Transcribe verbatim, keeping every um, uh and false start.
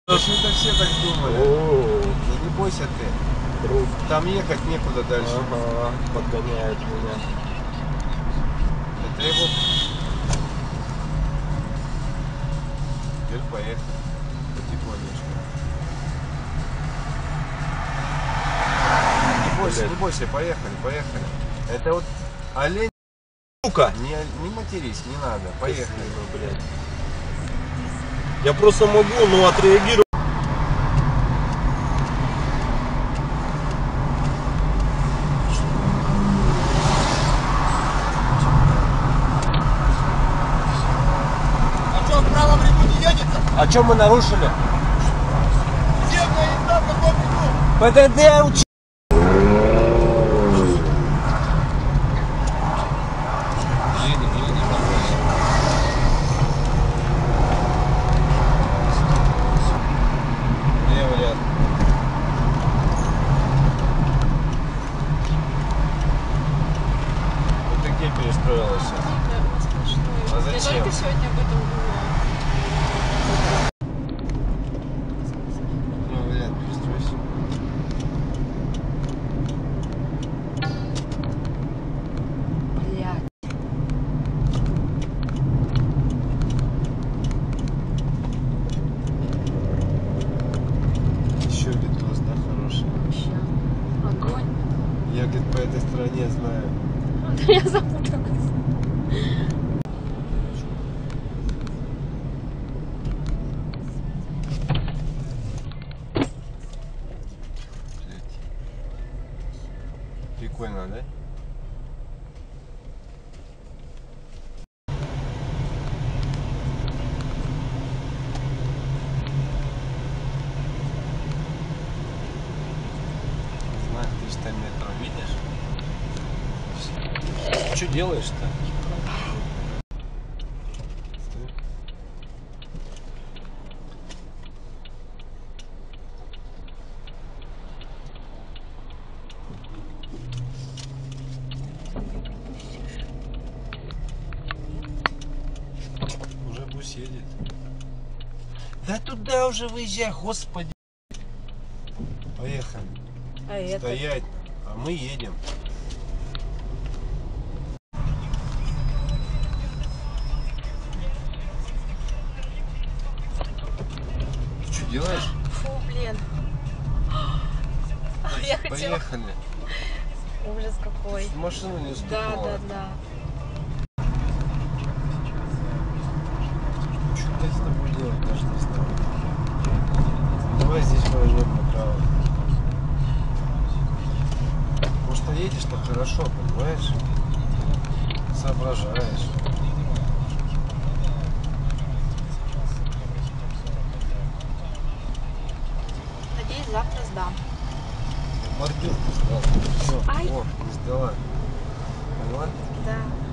Почему-то все так думали. О, Ну не бойся ты. друг. Там ехать некуда дальше. Ага, подгоняет меня. Это его... Теперь поехали. Потихонечку. Не бойся, Блядь. не бойся, поехали, поехали. Это вот олень. Сука! Не, не матерись, не надо. Поехали. Ну, блядь. Я просто могу, но отреагировать. А что, вправо в Ригу не едет? А что мы нарушили? Земная езда в каком году? ПДД уч... перестроилась. А зачем? Я только сегодня об этом думала. Ну, блядь, перестройся. Блядь. Еще видос, да, хороший? Вообще. Огонь. Я, говорит, по этой стране знаю. Я запуталась. Прикольно, да? Знак триста метров, видишь? Что делаешь-то? Уже бус едет. Да туда уже выезжай, господи. Поехали. А это? Стоять. А мы едем. Ты что делаешь? Фу, блин. Я хотела... Поехали. Ужас какой. В машину не стукнула. Да, да, да. Что опять с тобой делать, даже не знаю. Давай здесь повернем направо. Потому что едешь-то хорошо, понимаешь? Соображаешь. Надеюсь, завтра сдам. Бордюрку сдала. Все, Ай. о, не сдала. Поняла? Да.